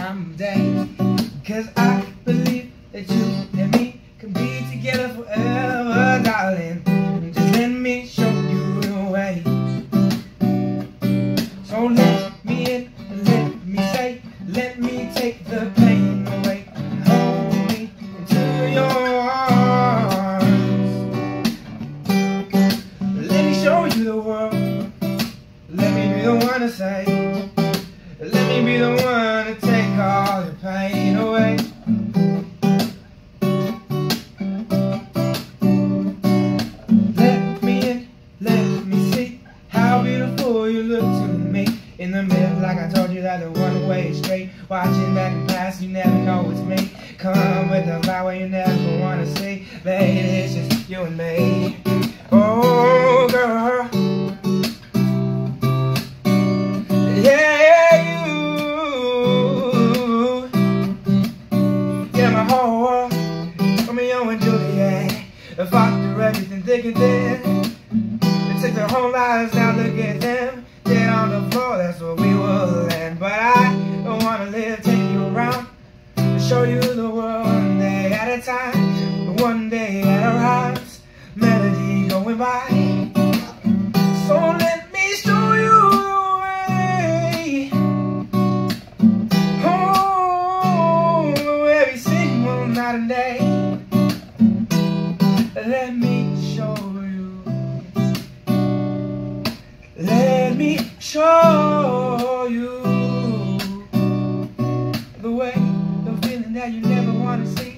time of day. 'Cause I believe that you and me can be together forever, darling. Just let me show you the way. So let me in and let me say, let me take the pain away and hold me into your arms. Let me show you the world. Let me be the one to say, let me be the one to take all your pain away. Let me in, let me see how beautiful you look to me. In the middle, like I told you, that the one-way straight. Watching back and past, you never know it's me. Come with the power you never wanna see. Baby, it's just you and me. Oh, girl. Yeah, you. Yeah, my whole world. Romeo and Juliet. If I threw everything thick and thin, they took their whole lives, now look at them. Dead on the floor, that's where we will land. But I don't wanna live, take you around, and show you the world one day at a time. One day at a rise, melody going by. So let me show you the way. Oh, every single night and day. Let me show you. Let me show you the way, the feeling that you never want to see.